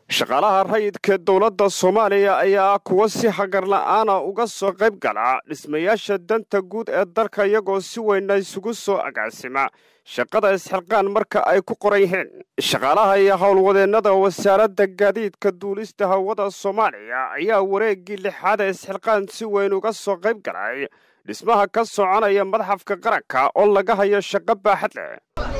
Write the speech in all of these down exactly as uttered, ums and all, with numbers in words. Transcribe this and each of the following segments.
shaqaalaha rayidka dowladda Soomaaliya ayaa kuwa si hagar la'aan ah uga soo qayb gala dhismayaasha danta guud ee dalka iyagoo si weyn isugu soo agaasima shaqada isxilqaan marka ay ku qoran yihiin shaqaalaha iyo howlwadeennada wasaaradda gaadiidka duulista hawada Soomaaliya ayaa wareegii lixaad ee isxilqaan si weyn uga soo qayb galay dhismaha ka soconaya madaxafka qaranka oo laga hayo shaqo baaxad leh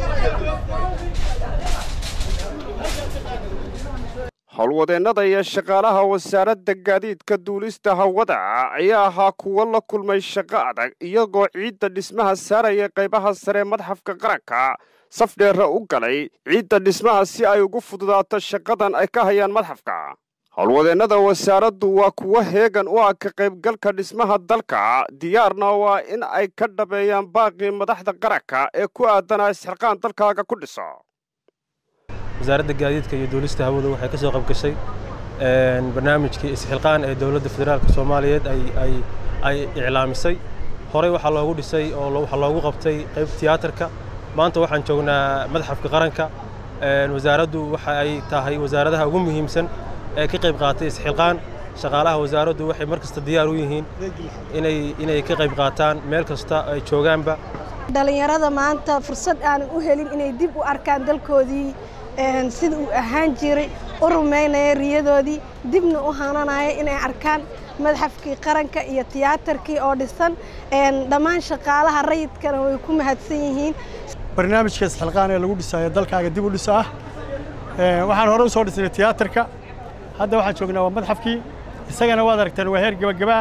howlwadeennada iyo shaqaalaha wasaaradda gaadiidka duulista hawada ayaa ahaa kuwo la kulmay shaqo adag iyagoo ciidda dhismaha saaraya qaybaha sare madaxafka qaranka saf dheer u galay ciidda dhismaha si ay ugu fududaato shaqadan ay ka hayaan madaxafka howlwadeennada wasaaraddu waa kuwo heegan u ah ka qaybgalka dhismaha dalka diyaarna waa in ay ka dhabeeyaan baaqii madaxda qaranka ee ku aadanaa isxilqaan dalkaaga ku dhiso wasaaradda gaadiidka iyo duulista hawada waxay ka soo qayb gashay barnaamijkii isxilqaan ee dowladda federaalka Soomaaliyeed ay ay ay iclaamisay horey waxa loogu dhisay oo waxa loogu qabtay qayb tiyaatarka maanta waxaan joognaa madaxafka qaranka wasaaraddu waxa ay tahay wasaaradaha ugu muhiimsan ee ka qayb qaatay isxilqaan shaqaalaha wasaaraddu waxay markasta diyaar u yihiin inay inay ka qayb qaataan meel kasta ay joogaanba dhalinyarada maanta fursad aan u helin inay dib u arkaan dalkoodii sida uu ahaan jiray u rumeynaya riyadoodii dibna u hananaya inay arkaan madaxafkii qaranka iyo tiyaatarkii oo dhisan dhammaan shaqaalaha rayidkana way ku mahadsan yihiin barnaamijka isxilqaan ee lagu dhisayo dalkaaga dib u dhisaa waxaan hore u soo dhisnay tiyaatarka hadda waxaan joognaa waa madaxafkii isagana waad aragteen waa heer gabagaba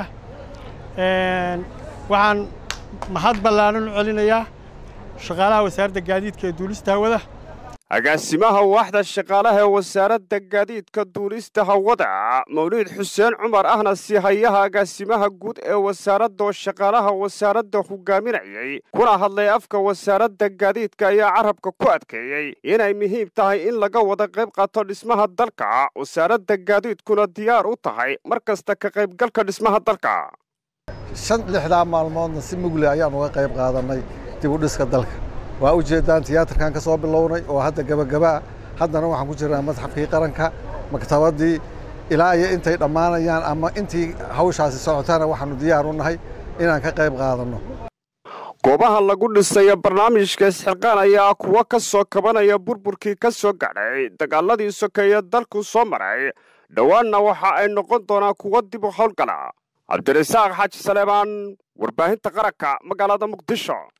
ah waxaan mahad ballaaran u celinayaa shaqaalaha wasaaradda gaadiidka ee duulista hawada agaasimaha waaxda shaqaalaha ee wasaaradda gaadiidka duulista hawada mawliid xuseen cumar ahna si hayaha agaasimaha guud ee wasaaradda shaqaalaha wasaaradda hogaaminayay kuna hadlay afka wasaaradda gaadiidka ayaa carabka ku adkeeyay inay muhiim tahay in laga wada qayb qaato dhismaha dalka wasaaradda gaadiidkuna diyaar u tahay mar kasta ka qaybgalka dhismaha dalka shan lixdaa maalmoodna si mugle ayaan uga qayb qaadanay dib u dhiska dalka waa u jeedaan tiyaatarkan ka soo bilownay oo hadda gabagaba haddana waxaan ku jirnaa madaxafkii qaranka maktabadii ilaa iyo intay dhammaanayaan ama intii hawshaasi socotana waxaanu diyaar u nahay inaan ka qayb qaadanno goobaha lagu dhisayo barnaamijka isxilqaan ayaa kuwa ka soo kabanaya burburkii ka soo gadhay dagaaladii sokeeye dalku soo maray dhowaanna waxa ay noqon doonaan kuwo dib u howlgala cabdirasaaq xaaji saleemaan warbaahinta qaranka magaalada muqdisho